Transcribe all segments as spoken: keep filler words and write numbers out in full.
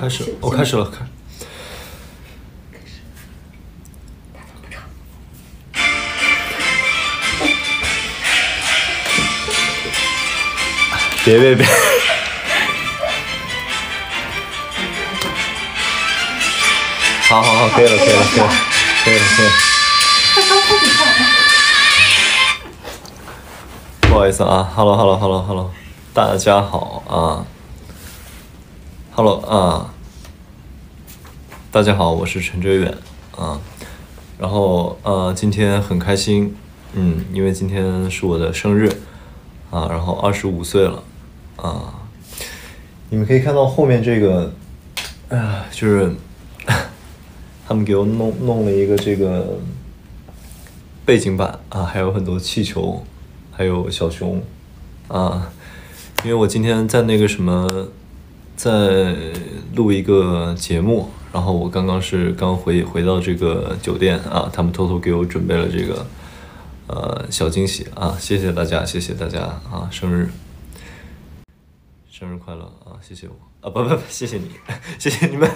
开始，我开始了，开。 开始。大风不长。 别别别！好好好，可以了，可以了，可以了，可以了，可以了。 他刚开始唱。 不好意思啊 ，Hello Hello Hello Hello， 大家好啊 ，Hello 啊，大家好，我是陈哲远啊，然后呃，今天很开心，嗯，因为今天是我的生日啊，然后二十五岁了啊，你们可以看到后面这个，啊，就是他们给我弄弄了一个这个背景板啊，还有很多气球。还有小熊，啊，因为我今天在那个什么，在录一个节目，然后我刚刚是刚回回到这个酒店啊，他们偷偷给我准备了这个呃小惊喜啊，谢谢大家，谢谢大家啊，生日，生日快乐啊，谢谢我啊，不不不，谢谢你，谢谢你们，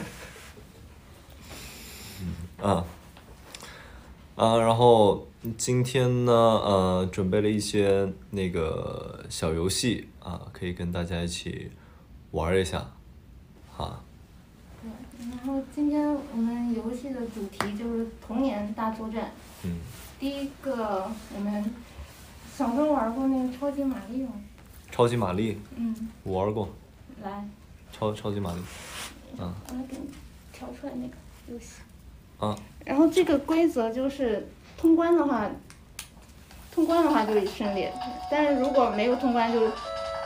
啊啊，然后。今天呢，呃，准备了一些那个小游戏啊，可以跟大家一起玩一下，哈。 对，然后今天我们游戏的主题就是童年大作战。 嗯。 第一个，我们小时候玩过那个超级玛丽吗？ 超级玛丽。 嗯。 我玩过。 来。 超超级玛丽。嗯。 我来给你调出来那个游戏。 啊。 然后这个规则就是。通关的话，通关的话就胜利，但是如果没有通关就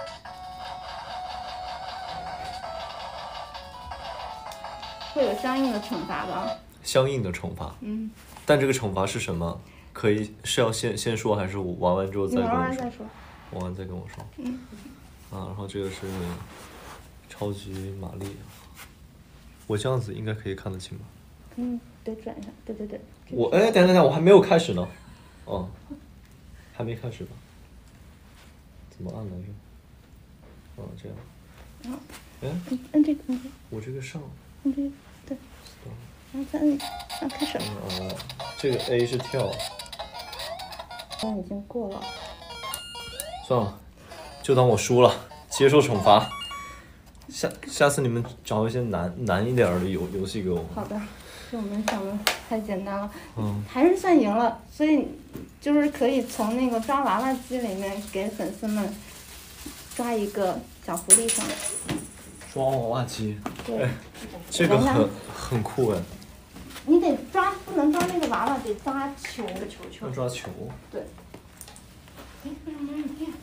会有相应的惩罚吧。 相应的惩罚。 嗯。 但这个惩罚是什么？可以是要先先说，还是我玩完之后再跟我说？ 玩完再说。 玩完再跟我说。 嗯。 啊，然后这个是超级玛丽，我这样子应该可以看得清吧？ 嗯，得转一下，对对对。 我哎，等等等，我还没有开始呢。哦，还没开始吧？怎么按来着？哦，这样。 然后。 哎。 摁这个，摁这个。 我这个上。 摁这个，对。然后再摁，啊，开始。 哦，这个 A 是跳。 我已经过了。 算了，就当我输了，接受惩罚。下下次你们找一些难难一点的游游戏给我。 好的。我们想的太简单了， 嗯， 还是算赢了，所以就是可以从那个抓娃娃机里面给粉丝们抓一个小福利上来。 抓娃娃机， 对， 这个很很酷哎。 你得抓，不能抓那个娃娃，得抓球，球球。 要抓球。 对。哎，为什么没有电？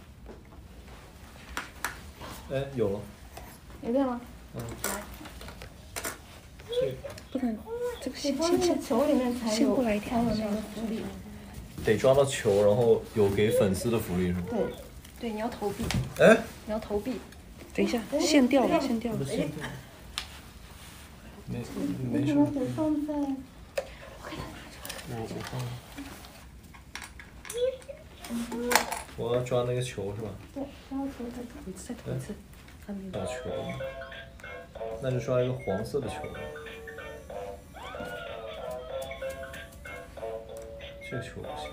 哎，有了。 有电了。 嗯。 来。 这不能，这个先先先球里面才有才有那个福利。 得抓到球，然后有给粉丝的福利是吗？ 对，对，你要投币。 哎。 你要投币。等一下，线掉了，线掉了。 线掉了。没没事。 你可能得放在。我给它拿出来。 我我放。我要抓那个球是吧？ 对，抓球再抓一次，再投一次。 打球。那就抓一个黄色的球。这个球不行。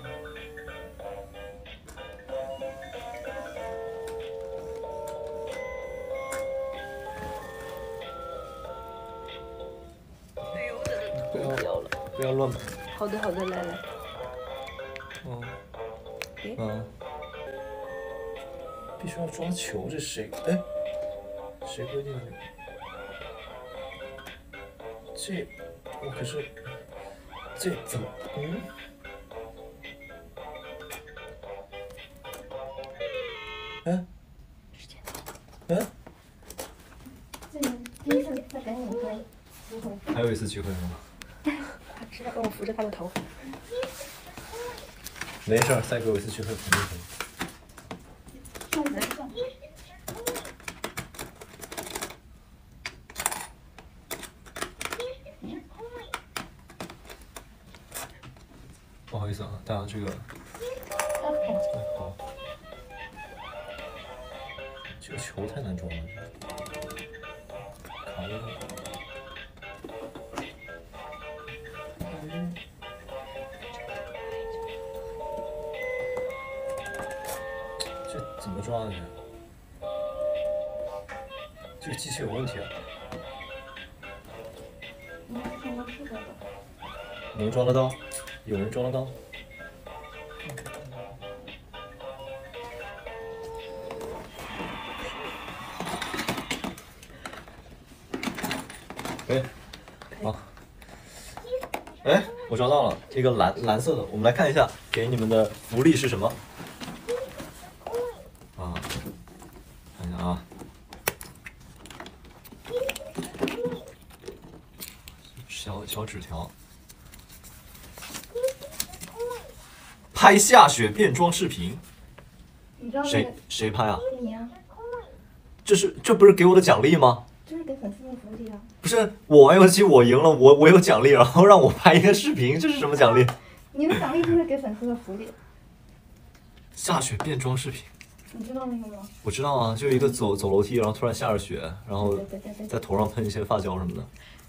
不要不要乱跑。 好的好的，来来。 嗯。嗯。必须要抓球，这谁？哎，谁规定的？这，我可是，这怎么？嗯？哎？哎？ 这个第一次再给你一个机会。 还有一次机会吗？ 他直接帮我扶着他的头。 没事儿，再给我一次机会肯定可以。不好意思啊，大家这个。好。这个球太难抓了。看长的。这怎么抓的？这个机器有问题啊！能装得到？有人装得到？哎，好，哎，我抓到了一个蓝蓝色的，我们来看一下给你们的福利是什么。啊，看一下啊，小小纸条，拍下雪变装视频， 你知道谁谁拍啊？ 你呀、 这是这不是给我的奖励吗？ 这是给粉丝的福利啊！ 不是我玩游戏我赢了，我我有奖励，然后让我拍一个视频，这是什么奖励？ 你的奖励就是给粉丝的福利， 下雪变装视频， 你知道那个吗？ 我知道啊，就一个走走楼梯，然后突然下着雪，然后对对对对在头上喷一些发胶什么的。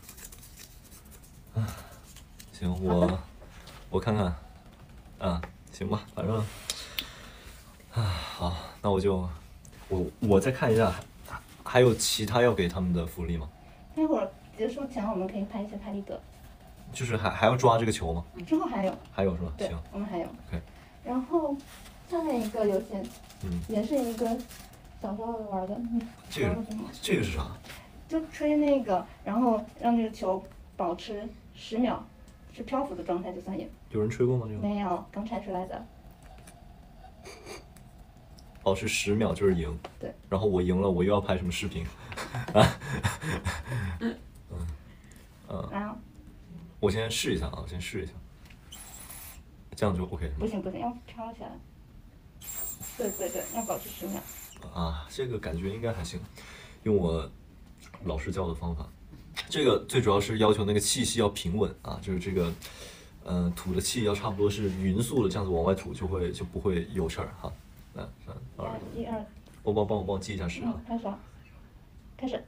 啊，行，我我看看，啊，行吧，反正，啊，好，那我就我我再看一下，还还有其他要给他们的福利吗？ 待会儿结束前我们可以拍一些拍立得， 就是还还要抓这个球吗？ 之后还有， 还有是吧？ 对行， 我们还有。 OK 然后下面一个游戏， 嗯， 也是一个小时候玩的，你这个玩过什么？ 这个是啥？ 就吹那个，然后让这个球保持十秒是漂浮的状态就算赢。 有人吹过吗？这个？ 没有，刚拆出来的。 保持十秒就是赢。 对。 然后我赢了，我又要拍什么视频？啊？嗯嗯。 然后我先试一下啊，我先试一下。这样就 OK 不行不行，要飘起来。对对对，要保持十秒。 啊，这个感觉应该还行，用我老师教的方法。这个最主要是要求那个气息要平稳啊，就是这个，呃，吐的气要差不多是匀速的，这样子往外吐就会就不会有事儿哈。来，三二， 一二， 帮帮帮我帮我记一下时啊。 嗯，开始啊，开始。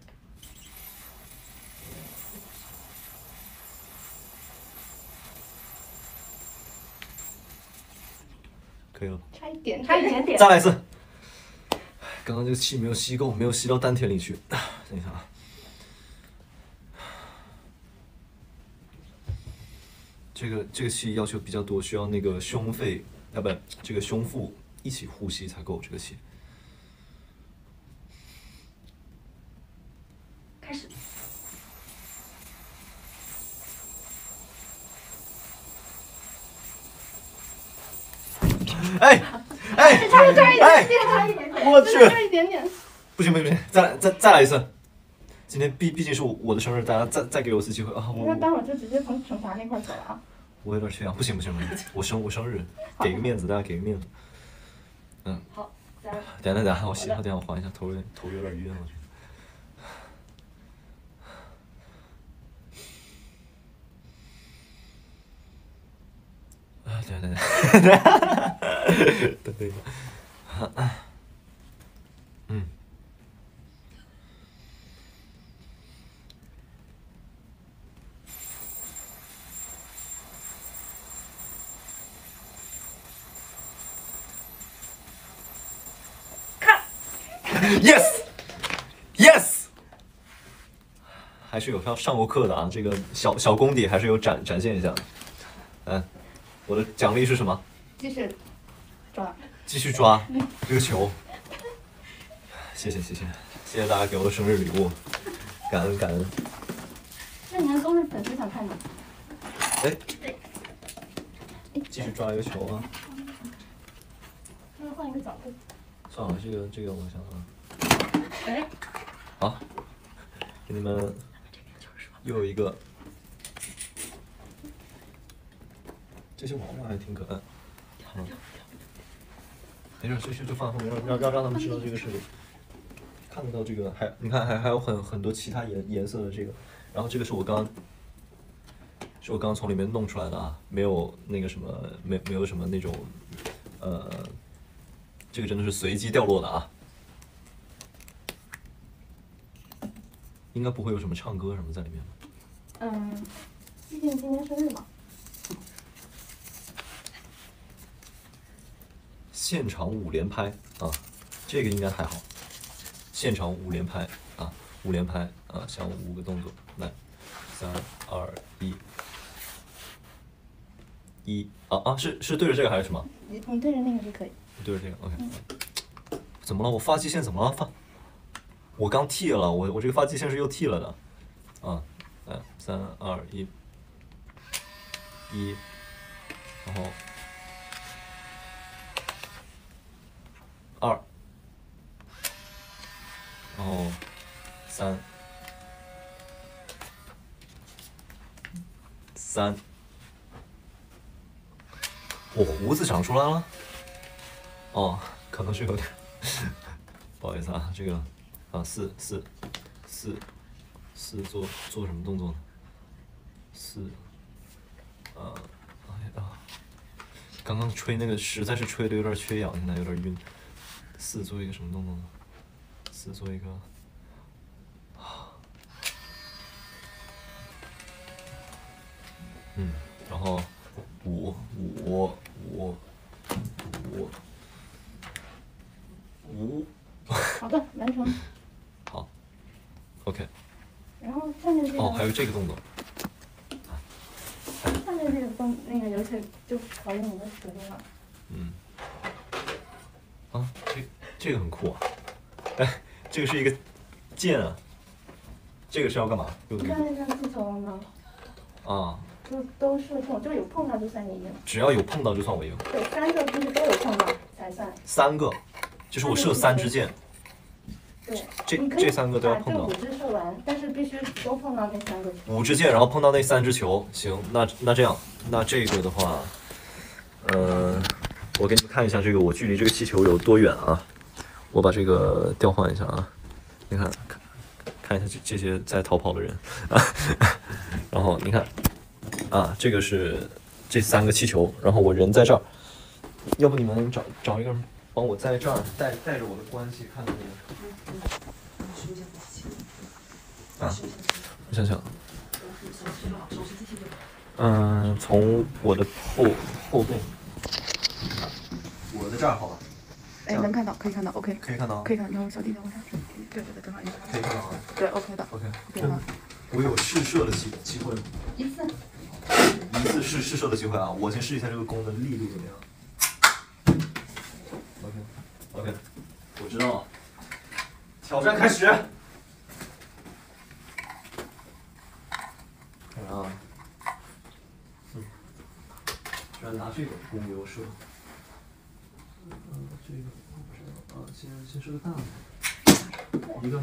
可以了。 差一点，差一点点。 再来一次。刚刚这个气没有吸够，没有吸到丹田里去。等一下啊。这个这个气要求比较多，需要那个胸肺啊，不，这个胸腹一起呼吸才够这个气。 开始。 哎哎， 差一差一哎点点，差一点点， 我去差一点点。 不行不行不行，再来再再来一次。今天毕毕竟是我我的生日，大家再再给我一次机会啊！我那待会儿就直接从惩罚那块走了啊。 我有点缺氧，不行不行不行，我生我生日，给个面子，大家给个面子。嗯。 好，加油。 等等等，我洗，等下我缓一下，头有点头有点晕，我觉得。啊，等等等，等等一下。嗯。Yes, yes， 还是有上上过课的啊，这个小小功底还是有展展现一下。嗯，我的奖励是什么？ 继续抓。 继续抓这个球。谢谢谢谢谢谢大家给我的生日礼物，感恩感恩。 那你还都是粉丝想看的。 哎，继续抓一个球啊！ 那换一个角度。 算了，这个这个我想啊。 哎， 好，给你们又有一个，这些娃娃还挺可爱。嗯，没事，就就就放后面，让让让让他们知道这个是看得到这个，还你看还还有很很多其他颜颜色的这个，然后这个是我刚是我刚从里面弄出来的啊，没有那个什么没没有什么那种呃，这个真的是随机掉落的啊。 应该不会有什么唱歌什么在里面吧？ 嗯，毕竟今天生日嘛。 现场五连拍啊，这个应该还好。现场五连拍啊，五连拍啊，像五个动作，来，三二一，一啊啊，是是对着这个还是什么？ 你你对着那个就可以。 对着这个 ，OK。怎么了？我发际线怎么了？发，我刚剃了，我我这个发际线是又剃了的。啊，来，三二一，一，然后二，然后三，三，我胡子长出来了。哦，可能是有点，不好意思啊，这个啊四四四四做做什么动作呢？四，呃，哎呀，刚刚吹那个实在是吹的有点缺氧，现在有点晕。四做一个什么动作呢？四做一个，嗯，然后五五五五五， 好的，完成。 好 ，OK。 然后下面这个。 哦，还有这个动作。 下面这个动那个游戏就考验你的实力了。 嗯。啊，这这个很酷啊！哎，这个是一个剑啊。这个是要干嘛？ 你看那张气球了吗？ 啊。 就都是碰，就有碰到就算你赢。 只要有碰到就算我赢。 对，三个必须都有碰到才算。 三个，就是我射三支箭。 对。 这这三个都要碰到。 把这五支射完，但是必须都碰到那三个球。 五支箭，然后碰到那三支球，行，那那这样，那这个的话，呃，我给你们看一下这个我距离这个气球有多远啊？我把这个调换一下啊，你看看看一下这这些在逃跑的人啊，然后你看啊，这个是这三个气球，然后我人在这儿，要不你们找找一个人帮我在这儿带带着我的关系看看这个。啊，我想想，嗯、呃，从我的后后背，我在这儿好吧？ 哎，能看到，可以看到 ，OK， 可以看到， 可以看到，小弟等我下去。对对对，等会儿一下。 可以看到啊。 对 ，OK 的 ，OK。 OK 的。 我有试射的机机会吗？ 一次。 一次试试射的机会啊！我先试一下这个弓的力度怎么样。OK，OK， 我知道了。挑战开始。看啊，嗯，居然拿这个弓给我射。嗯，这个我不知道啊，先先射个大的，一个。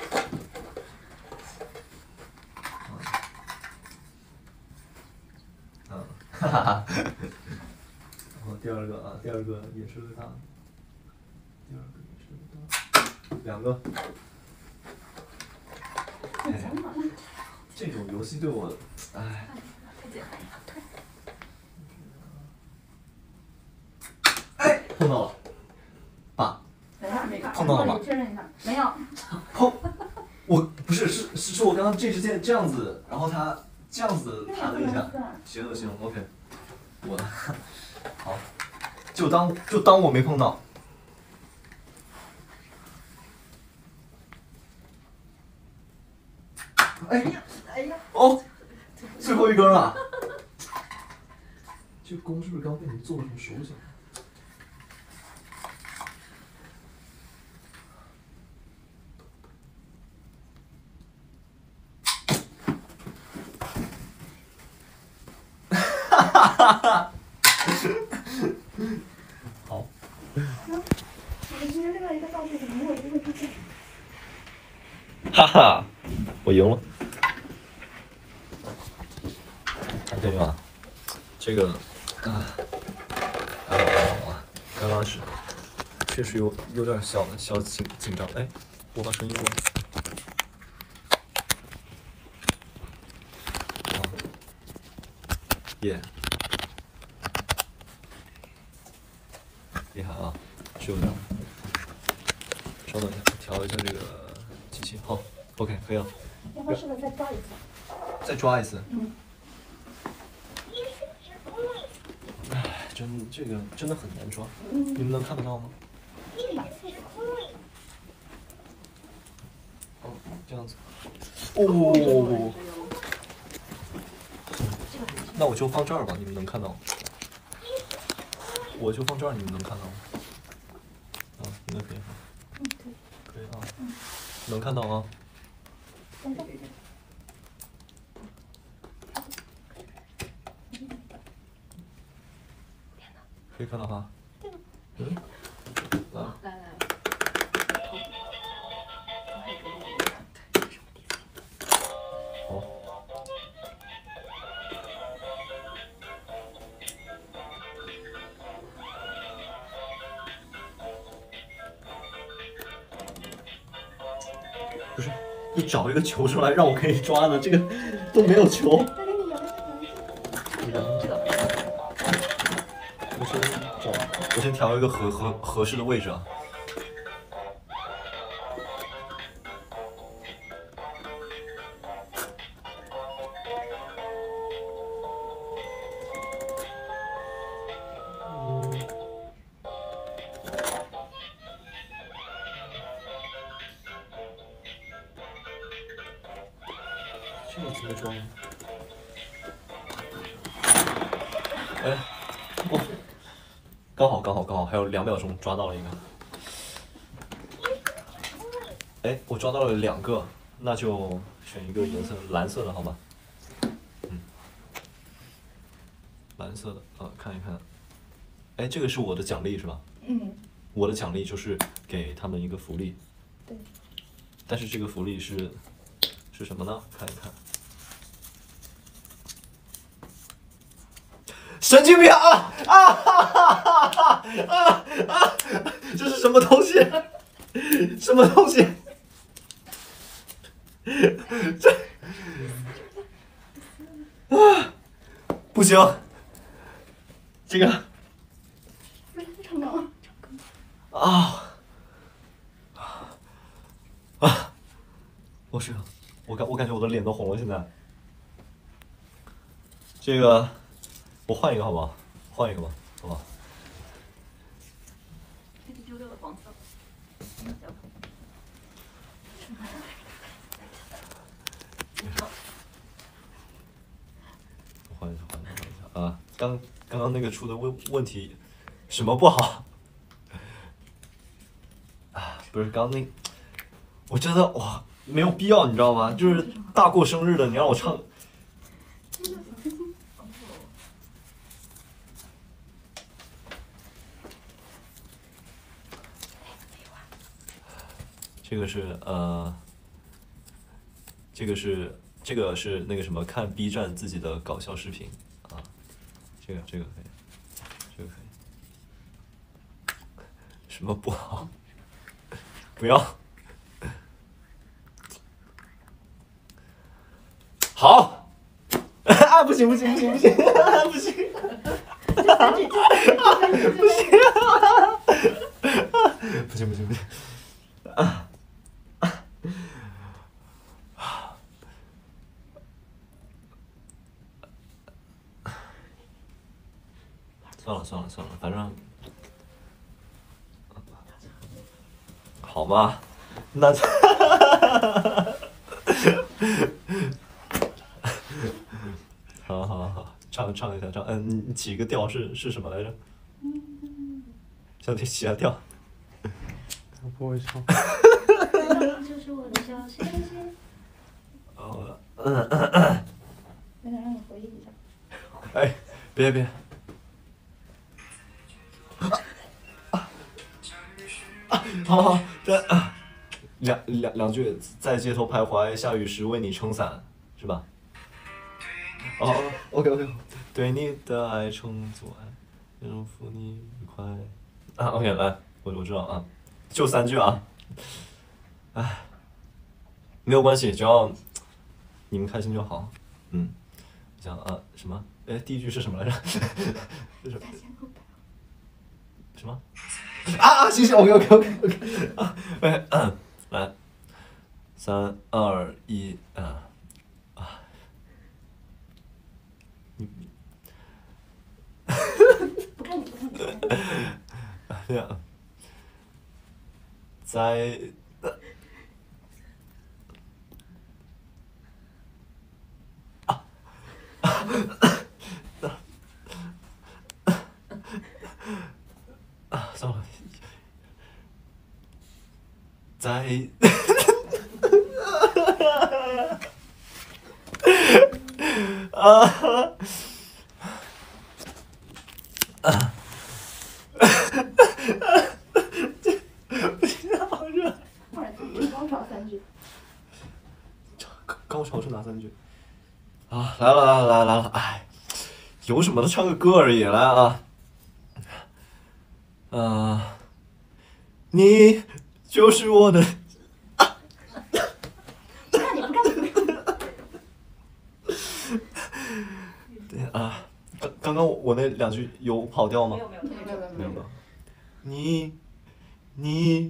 嗯，哈哈哈。然后第二个啊，第二个也是个大的，第二个也是个大的，两个。哎，这种游戏对我，哎。太简单了，哎，碰到了，爸。 等一下，没碰到了吗？ 确认一下，没有。 碰，我不是是是是我刚刚这支箭这样子，然后它这样子弹了一下。行行行 ，OK。我，好，就当就当我没碰到。哎呀，哎呀，哦，最后一根了。这个弓是不是刚被你做了什么手脚？哈哈哈哈！好。 我今天另外一个道具怎么没有机会出现？ 哈哈，我赢了。对吧？这个啊，还好还好啊，刚刚是确实有有点小的小紧紧张。哎，我把声音关。啊，耶，厉害啊！是有点。稍等一下，调一下这个机器。好 ，OK， 可以了。 要不试着再抓一次。 再抓一次。 嗯。 哎，真这个真的很难抓。 嗯。 你们能看得到吗？哦，这样子。哦。那我就放这儿吧，你们能看到吗？我就放这儿，你们能看到吗？啊，应该可以。 嗯，可以。 可以啊。嗯。能看到啊。可以看到哈。嗯。来。来来。好。不是，你找一个球出来让我可以抓的，这个都没有球。 再给你摇一下，摇一下。这个。 我先找，我先调一个合合合适的位置啊。这个怎么装？哎，我刚好刚好刚好还有两秒钟抓到了一个。哎，我抓到了两个，那就选一个颜色蓝色的好吧？嗯，蓝色的啊，看一看。哎，这个是我的奖励是吧？ 嗯。 我的奖励就是给他们一个福利。 对。 但是这个福利是是什么呢？看一看。神经病啊啊哈哈哈哈啊啊！这是什么东西？什么东西？这啊不行，这个啊啊！我是我感我感觉我的脸都红了，现在这个。我换一个好不好？换一个吧，好吧。 这是丢掉的黄色。 我换一下，换一下，换一下啊！刚刚刚那个出的问问题，什么不好？啊，不是刚那，我真的哇，没有必要，你知道吗？就是大过生日的，你让我唱。这个是呃，这个是这个是那个什么，看 B 站自己的搞笑视频啊，这个这个可以，这个可以，什么不好？不要，好，啊不行不行不行不行不行，不行，不行不行不行，啊。算了算了算了，反正好吧，那好好好，唱唱一下唱，嗯，你起个调是是什么来着？想起起下调。 我不会唱。 这是我的小星星。 哦， 我想让你回忆一下。 哎，别别。好好，这啊，两两两句，在街头徘徊，下雨时为你撑伞，是吧？哦 ，OK OK， 对你的爱称作爱，祝福你愉快。啊 ，OK， 来，我我知道啊，就三句啊。唉，没有关系，只要你们开心就好。嗯，讲啊什么？哎，第一句是什么来着？什么？啊啊，行行 ，OK OK OK OK， 啊，哎，嗯，来， 三二一啊啊！你不看你，不看你。 这样，在。啊，算了，在啊啊！不行，好热。 高潮三句。 高潮是哪三句？啊，来了来了来了来了！哎，有什么的，唱个歌而已，来啊！啊，你就是我的。 不看你，不看你。 对啊，刚刚刚我那两句有跑调吗？ 没有没有没有没有没有没有。你，你，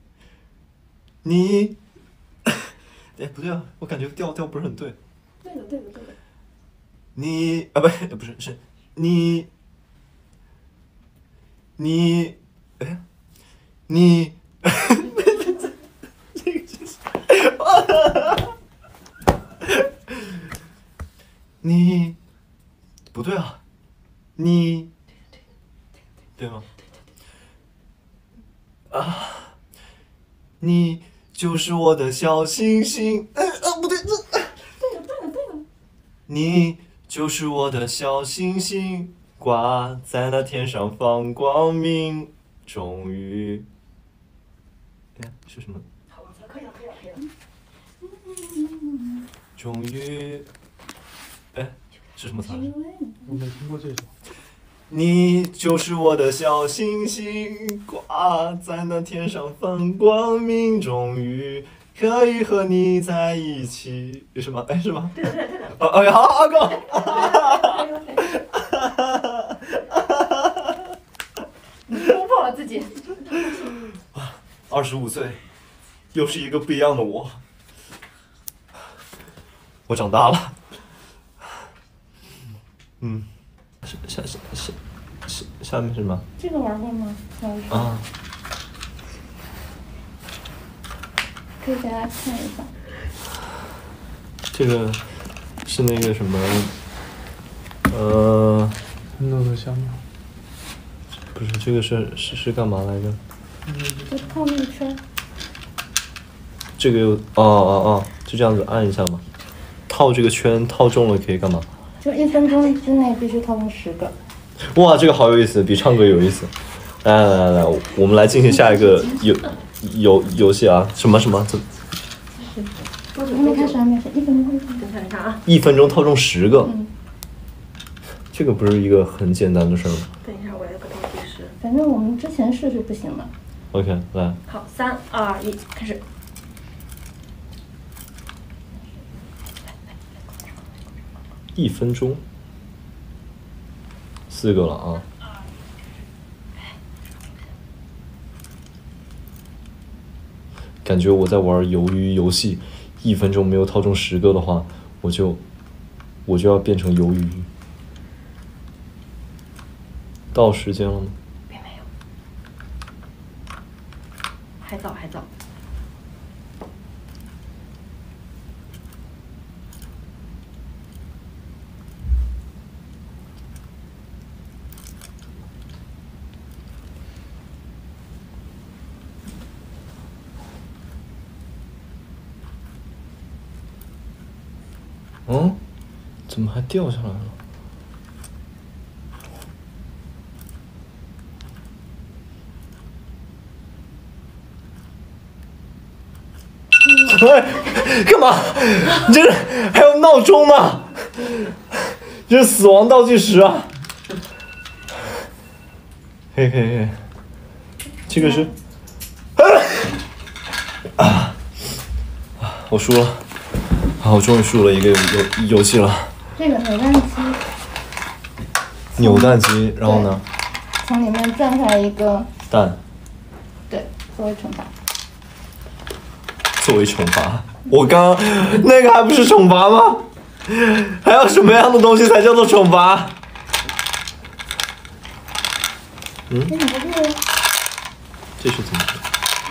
你，哎不对啊，我感觉调调不是很对。 对的对的对的。 你啊不不是是你。你，哎，你，这个就是，你，不对啊，你，对吗？啊，你就是我的小星星，哎啊不对，这， 对了对了对了。 你就是我的小星星。挂在那天上放光明，终于，哎，是什么？ 好，可以了，可以了，可以了。 终于，哎，是什么词？ 我没听过这首。 你就是我的小星星，挂在那天上放光明，终于可以和你在一起。是吗？哎，是吗？ 对的对的对的。 哦，哎，好，好，够。 你突破了自己。 二十五岁，又是一个不一样的我。我长大了。嗯，下下下下下下面是什么？ 这个玩过吗？老师。 啊。 可以给大家看一下。 这个是那个什么？呃。 愤怒的小鸟。 不是，这个是是是干嘛来着？ 就套那个圈。 这个有哦哦哦，就这样子按一下嘛。套这个圈套中了可以干嘛？ 就一分钟之内必须套中十个。 哇，这个好有意思，比唱歌有意思。来来来来，我们来进行下一个游游游戏啊！什么什么？怎？ 还没开始，还没开始，一分钟。等看一下啊。 一分钟套中十个。 嗯。 这个不是一个很简单的事儿吗？ 等一下，我有个倒计时。反正我们之前试是不行的。 OK， 来。 好，三二一，开始。 一分钟，四个了啊！感觉我在玩鱿鱼游戏，一分钟没有套中十个的话，我就我就要变成鱿鱼。到时间了吗？ 并没有，还早还早。 嗯，怎么还掉下来了？喂，干嘛？你这还有闹钟呢？这是死亡倒计时啊！嘿嘿嘿，这个是啊啊！我输了。啊！我终于输了一个游游戏了。 这个扭蛋机。 扭蛋机，然后呢？ 从里面转出来一个蛋。 对，作为惩罚。 作为惩罚。 我刚那个还不是惩罚吗？还有什么样的东西才叫做惩罚？嗯， 那你不是这是怎么说？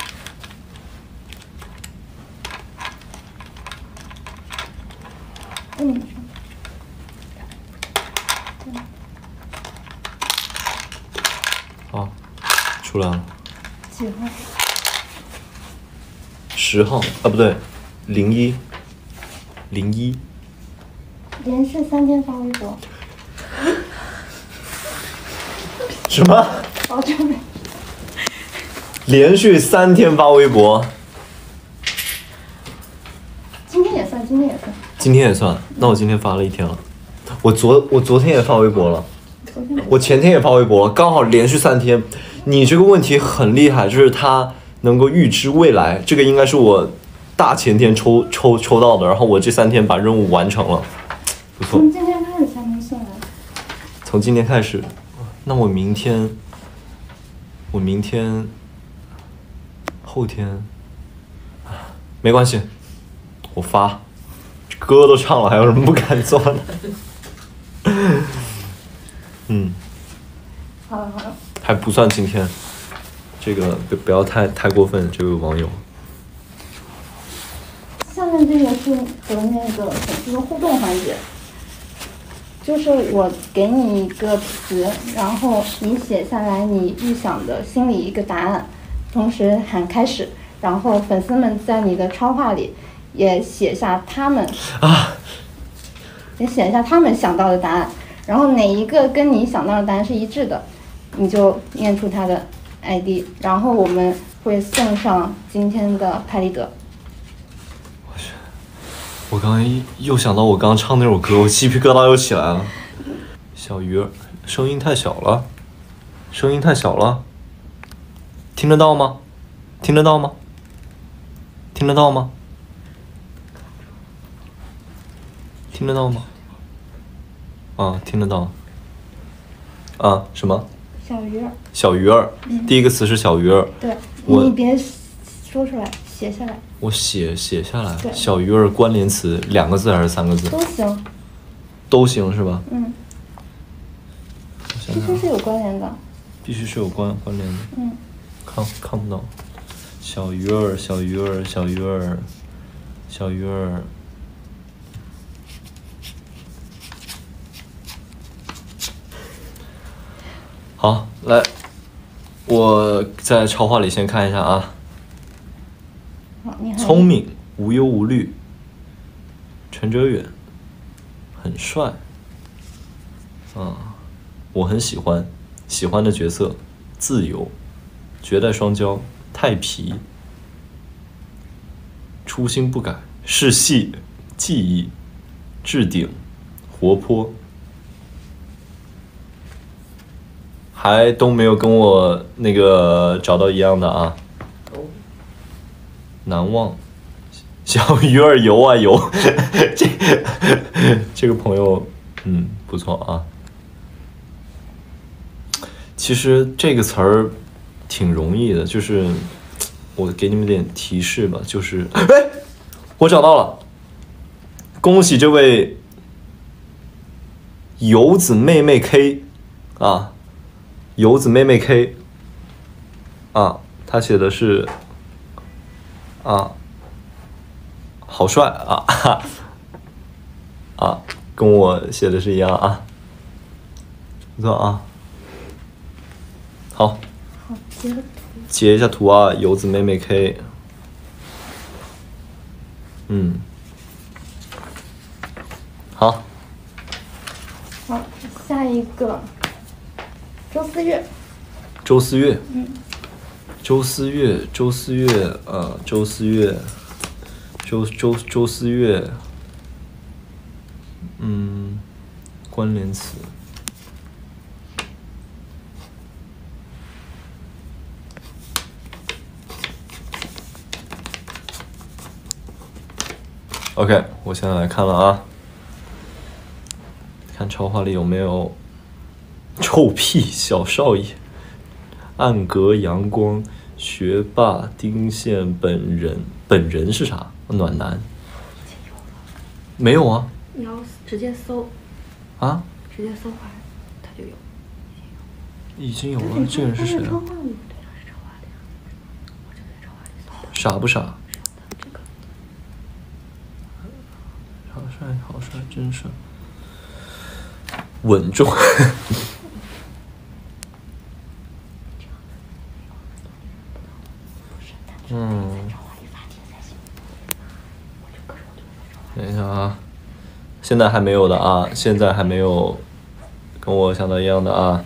嗯， 好，出来了。 几号？ 十号啊，不对，零一，零一。 连续三天发微博。 什么？ 哦，这没。 连续三天发微博。 今天也算，今天也算。 今天也算，那我今天发了一天了。我昨我昨天也发微博了， 昨天没。 我前天也发微博了，刚好连续三天。你这个问题很厉害，就是它能够预知未来，这个应该是我大前天抽抽抽到的，然后我这三天把任务完成了，不错。 从今天开始才能算来。 从今天开始，那我明天，我明天，后天，没关系，我发，歌都唱了，还有什么不敢做的？嗯， 好了好了。 还不算今天，这个不不要太太过分，这位网友。 下面这个是和那个粉丝的互动环节，就是我给你一个词，然后你写下来你预想的心里一个答案，同时喊开始，然后粉丝们在你的超话里也写下他们啊， 也写下他们想到的答案，然后哪一个跟你想到的答案是一致的，你就念出他的 I D， 然后我们会送上今天的拍立得。 我刚刚又想到我刚刚唱那首歌，我鸡皮疙瘩又起来了。小鱼儿，声音太小了，声音太小了，听得到吗？听得到吗？听得到吗？听得到吗？啊，听得到。啊，什么？ 小鱼儿。 小鱼儿， 嗯、 第一个词是小鱼儿。 对， 我你别说出来，写下来。 我写写下来。小鱼儿关联词两个字还是三个字？ 都行。 都行是吧？ 嗯。 想想必须是有关联的。 必须是有关关联的。 嗯。 看看不到。小鱼儿，小鱼儿，小鱼儿，小鱼儿。好，来，我在超话里先看一下啊。 好，你好。 聪明，无忧无虑。陈哲远，很帅。啊，我很喜欢，喜欢的角色，自由，绝代双骄，太皮，初心不改，是戏，记忆，置顶，活泼。还都没有跟我那个找到一样的啊。难忘，小鱼儿游啊游，这这个朋友，嗯，不错啊。其实这个词儿挺容易的，就是我给你们点提示吧，就是哎，我找到了，恭喜这位游子妹妹 K 啊。游子妹妹 K 啊，他写的是啊，好帅啊哈啊，跟我写的是一样啊，不错啊，好， 好截个图， 截一下图啊，游子妹妹 K， 嗯，好， 好，下一个。周思月， 周思月， 嗯， 周思月，周思月，呃，周思月，周周周思月，嗯，关联词，OK， 我现在来看了啊，看超话里有没有。臭屁小少爷，暗格阳光，学霸丁宪本人，本人是啥？ 暖男。没有啊。 你要直接搜。 啊？ 直接搜话，它就有。 已经有了，这个人是谁啊？傻不傻？好帅，好帅，真帅，稳重。嗯，等一下啊，现在还没有的啊，现在还没有跟我想的一样的啊。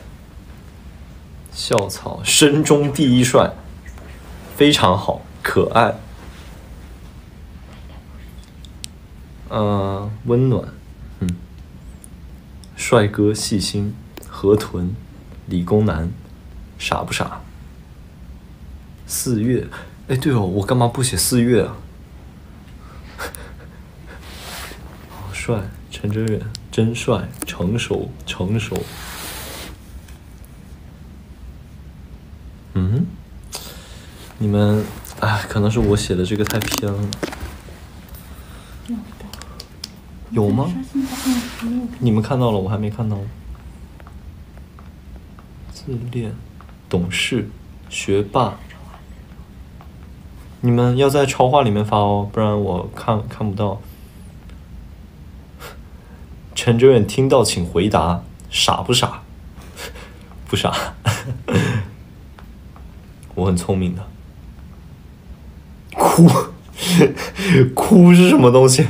校草，身中第一帅，非常好，可爱，嗯、呃，温暖，嗯，帅哥细心，河豚，理工男，傻不傻？四月，哎，对哦，我干嘛不写四月啊？好帅，陈哲远，真帅，成熟，成熟。嗯，你们，哎，可能是我写的这个太偏了。有吗？你们看到了，我还没看到。自恋，懂事，学霸。你们要在超话里面发哦，不然我看看不到。陈哲远听到请回答，傻不傻？不傻。我很聪明的。哭，哭是什么东西？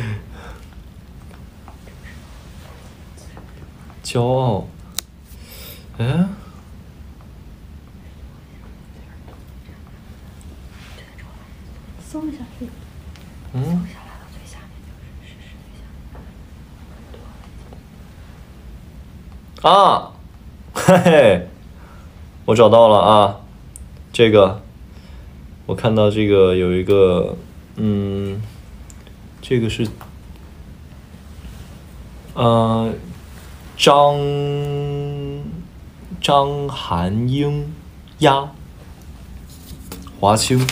骄傲，哎， 搜一下这个。 嗯。啊，嘿嘿，我找到了啊。这个，我看到这个有一个，嗯，这个是，呃，张张含英鸭，华清，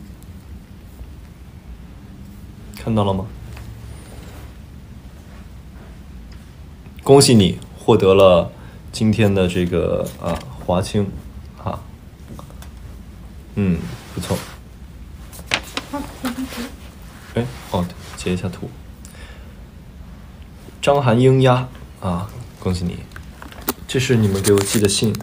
看到了吗？恭喜你获得了今天的这个啊华清，啊。嗯，不错。 好，截张图。 哎，哦，截一下图。张含英鸭啊，恭喜你！这是你们给我寄的信，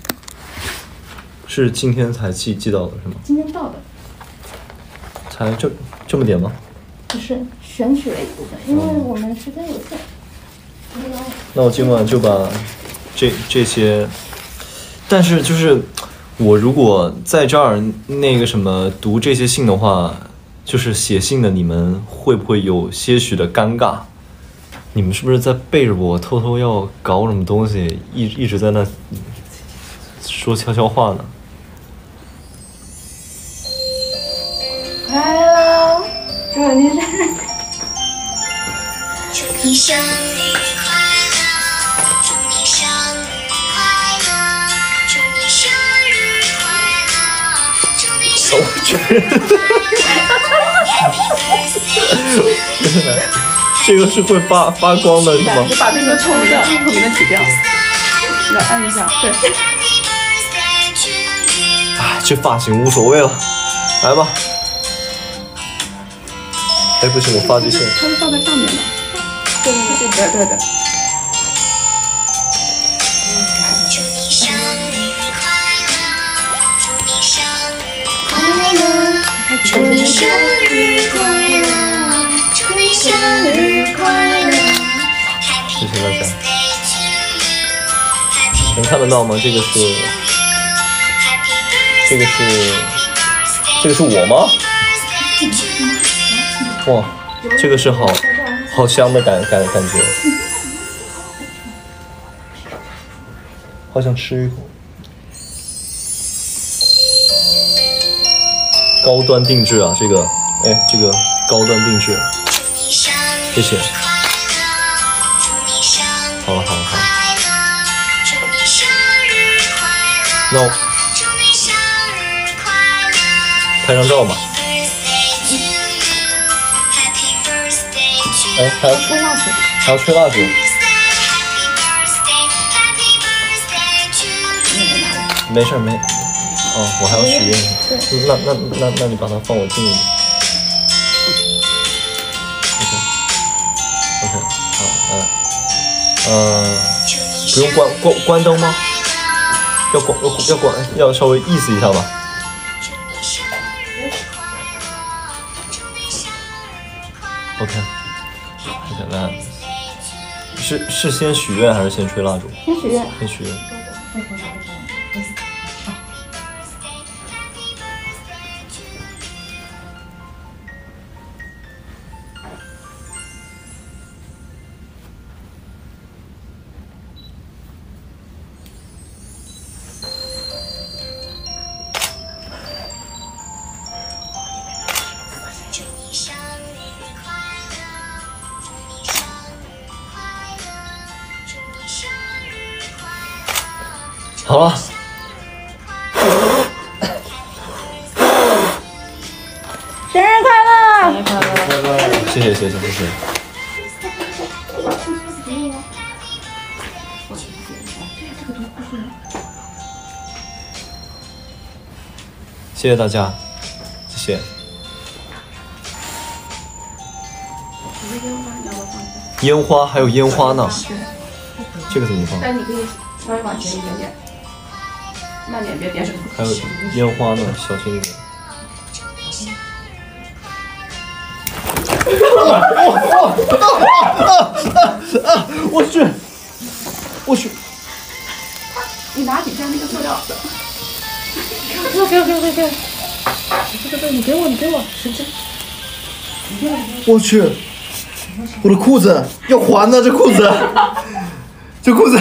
是今天才寄寄到的是吗？ 今天到的。 才这这么点吗？ 不是，选取了一部分，因为我们时间有限。 那我今晚就把这这些，但是就是我如果在这儿那个什么读这些信的话，就是写信的你们会不会有些许的尴尬？你们是不是在背着我偷偷要搞什么东西，一一直在那说悄悄话呢？ 来了，祝你生日！ 祝你生日快乐！祝你生日快乐！祝你生日快乐！祝你生日快乐 ！Happy birthday！ 真的，这个是会发发光的，是吗？ 你把这个透明的透明的挤掉，你要按一下，对。 哎，这发型无所谓了，来吧。哎，不行，我发际线。 它是放在上面的。对对对对对对。 祝你生日快乐！祝你生日快乐！祝你生日快乐！祝你生日快乐 ！Happy birthday to you！ 能看得到吗？这个是，这个是，这个是我吗？哇，这个是好好香的感感感觉，好想吃一口。高端定制啊，这个，哎，这个高端定制，谢谢。好了好了好了，那我拍张照吧。 哎，还要吹蜡烛。 还要吹蜡烛。没事儿没，哦，我还要许愿。那那那那你把它放我近一点。OK OK， 好，嗯呃，不用关关关灯吗？要关要要关要稍微意思一下吧。OK OK， 来，是是先许愿还是先吹蜡烛？ 先许愿。 先许愿。好了， 生日快乐！ 生日快乐！ 谢谢谢谢谢谢。谢谢大家，谢谢。烟花还有烟花呢，这个怎么放？ 但你可以稍微往前一点点，慢点，别别手。 还有烟花呢，小心一点。我去，我去！ 你拿几片那个塑料的？ 给我给我给我给我给我！这个这个你给我你给我，谁谁？ 我去，我的裤子要还呢，这裤子，这裤子，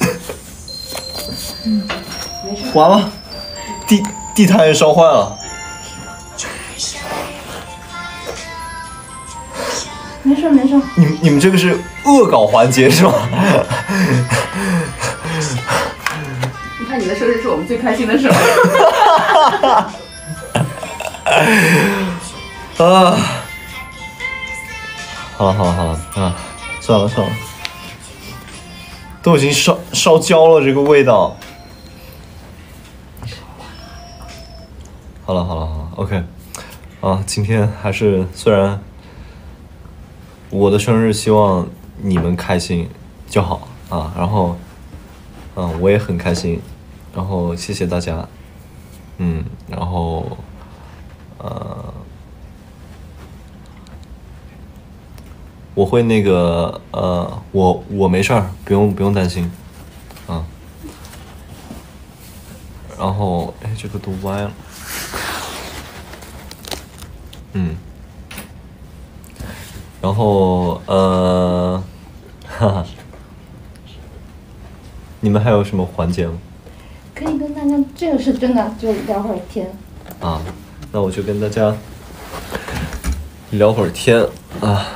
完了，地地毯也烧坏了。 没事没事。 你们你们这个是恶搞环节是吗？ 你看你的生日是我们最开心的时候。 啊！好了好了好了啊！算了算了，都已经烧烧焦了，这个味道。好了好了好了 ，OK， 啊，今天还是虽然我的生日，希望你们开心就好啊。然后，嗯，我也很开心，然后谢谢大家，嗯，然后，呃。我会那个呃，我我没事儿，不用不用担心，啊。然后哎，这个都歪了，嗯。然后呃，哈哈，你们还有什么环节吗？ 可以跟大家，这个是真的，就聊会儿天。 啊，那我就跟大家聊会儿天啊。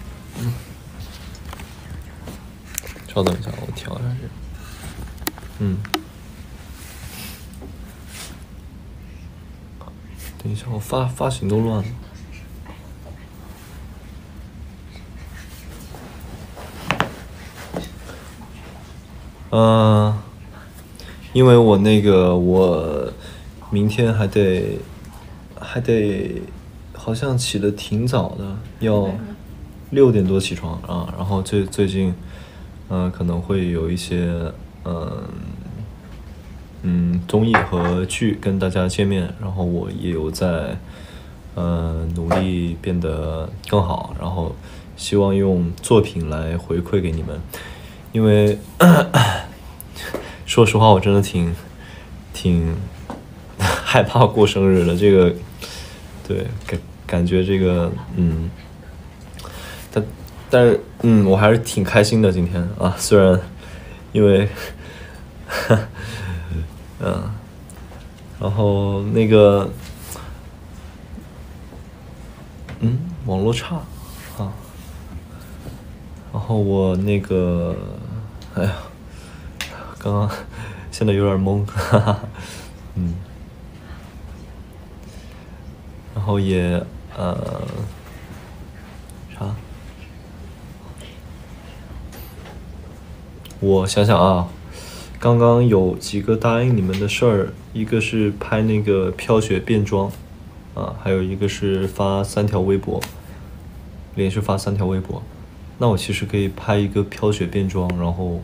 稍等一下，我调一下这个。嗯。等一下，我发发型都乱了。嗯、呃，因为我那个我明天还得还得好像起得挺早的，要六点多起床啊。然后最最近。嗯、呃，可能会有一些嗯、呃、嗯综艺和剧跟大家见面，然后我也有在呃努力变得更好，然后希望用作品来回馈给你们，因为咳咳说实话我真的挺挺害怕过生日的，这个对感感觉这个嗯。但但是嗯，我还是挺开心的今天啊，虽然因为嗯，然后那个嗯，网络差啊，然后我那个哎呀，刚刚现在有点懵，哈哈，嗯，然后也呃啥？ 我想想啊，刚刚有几个答应你们的事儿，一个是拍那个飘雪变装，啊，还有一个是发三条微博，连续发三条微博。那我其实可以拍一个飘雪变装，然后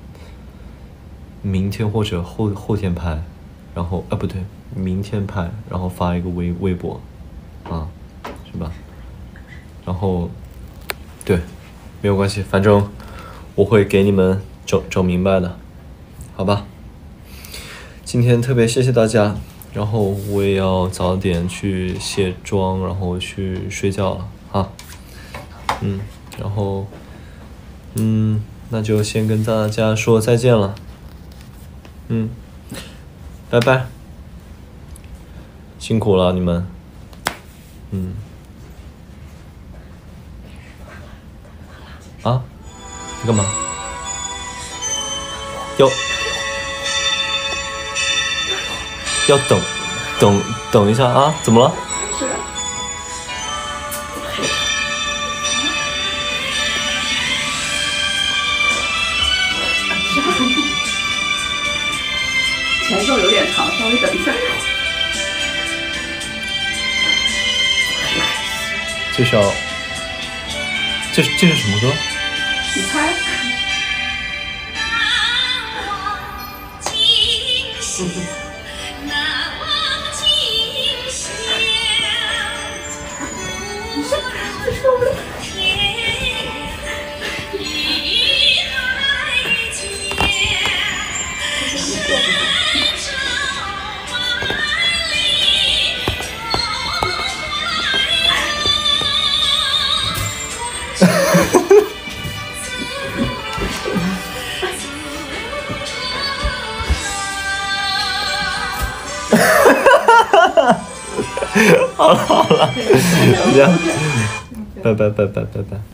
明天或者后后天拍，然后啊不对，明天拍，然后发一个微微博，啊，是吧？然后，对，没有关系，反正我会给你们整整明白的，好吧？今天特别谢谢大家，然后我也要早点去卸妆，然后去睡觉了啊。嗯，然后，嗯，那就先跟大家说再见了。嗯，拜拜，辛苦了你们。嗯。啊？你干嘛？要要等等等一下啊？怎么了？ 是的。前奏有点长，稍微等一下。 这是要，这是这是什么歌？ 你猜？ 好了好了，这样，拜拜拜拜拜拜。